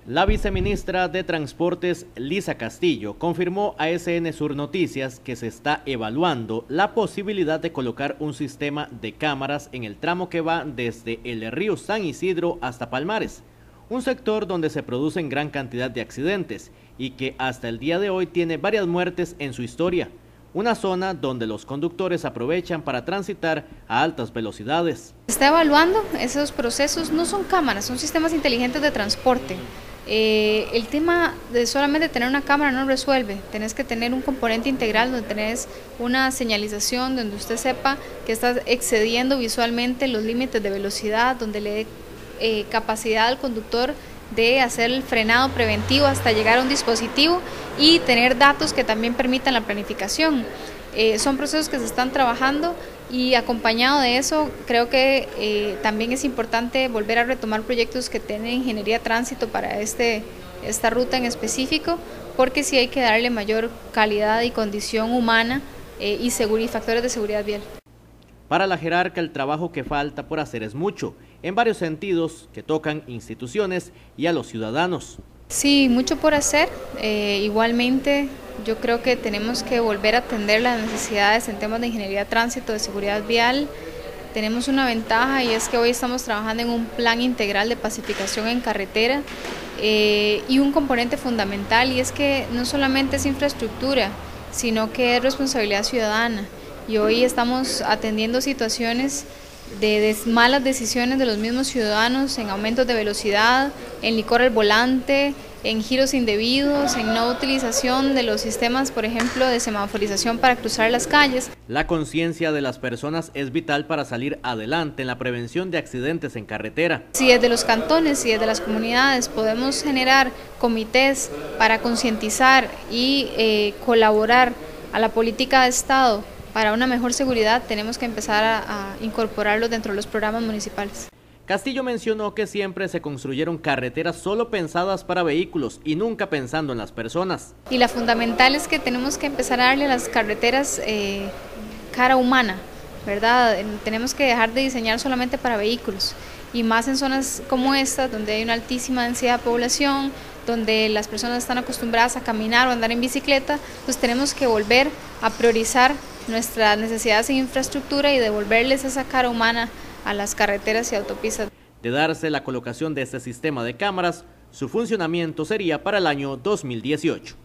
La viceministra de Transportes, Lisa Castillo, confirmó a SN Sur Noticias que se está evaluando la posibilidad de colocar un sistema de cámaras en el tramo que va desde el río San Isidro hasta Palmares, un sector donde se producen gran cantidad de accidentes y que hasta el día de hoy tiene varias muertes en su historia. Una zona donde los conductores aprovechan para transitar a altas velocidades. Se está evaluando esos procesos, no son cámaras, son sistemas inteligentes de transporte. El tema de solamente tener una cámara no resuelve, tenés que tener un componente integral donde tenés una señalización donde usted sepa que está excediendo visualmente los límites de velocidad, donde le dé capacidad al conductor de hacer el frenado preventivo hasta llegar a un dispositivo y tener datos que también permitan la planificación. Son procesos que se están trabajando y acompañado de eso creo que también es importante volver a retomar proyectos que tienen ingeniería de tránsito para esta ruta en específico, porque sí hay que darle mayor calidad y condición humana y factores de seguridad vial. Para la jerarca, el trabajo que falta por hacer es mucho, en varios sentidos que tocan instituciones y a los ciudadanos. Sí, mucho por hacer. Igualmente, yo creo que tenemos que volver a atender las necesidades en temas de ingeniería de tránsito, de seguridad vial. Tenemos una ventaja y es que hoy estamos trabajando en un plan integral de pacificación en carretera y un componente fundamental, y es que no solamente es infraestructura, sino que es responsabilidad ciudadana. Y hoy estamos atendiendo situaciones de malas decisiones de los mismos ciudadanos en aumentos de velocidad, en licor al volante, en giros indebidos, en no utilización de los sistemas, por ejemplo, de semaforización para cruzar las calles. La conciencia de las personas es vital para salir adelante en la prevención de accidentes en carretera. Si desde los cantones y desde las comunidades podemos generar comités para concientizar y colaborar a la política de Estado para una mejor seguridad, tenemos que empezar a incorporarlos dentro de los programas municipales. Castillo mencionó que siempre se construyeron carreteras solo pensadas para vehículos y nunca pensando en las personas. Y la fundamental es que tenemos que empezar a darle a las carreteras cara humana, ¿verdad? Tenemos que dejar de diseñar solamente para vehículos, y más en zonas como esta, donde hay una altísima densidad de población, donde las personas están acostumbradas a caminar o andar en bicicleta, pues tenemos que volver a priorizar nuestras necesidades en infraestructura y devolverles esa cara humana a las carreteras y autopistas. De darse la colocación de este sistema de cámaras, su funcionamiento sería para el año 2018.